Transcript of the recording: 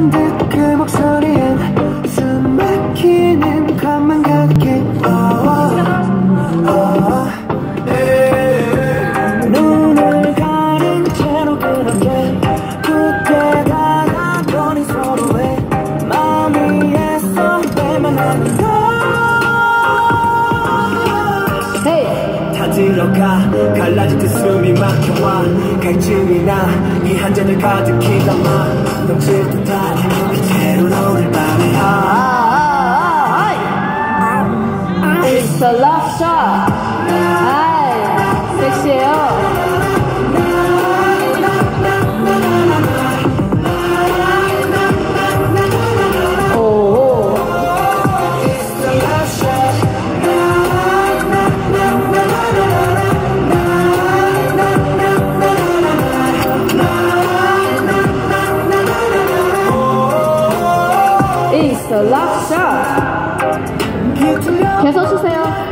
듯 그 목소리엔 숨 막히는 것만 가득해. 눈을 가린 채로 그렇게 굳게 다가보니 서로의 마음이 애써 때만 하는 걸. 다 들어가 갈라진 숨이 막혀와 갈증이나 이 한 잔을 가득히 담아 넘칠 듯한 이대로 오늘 밤에 It's a love shot. 아이, 섹시해요. It's a love shot. 계속 주세요.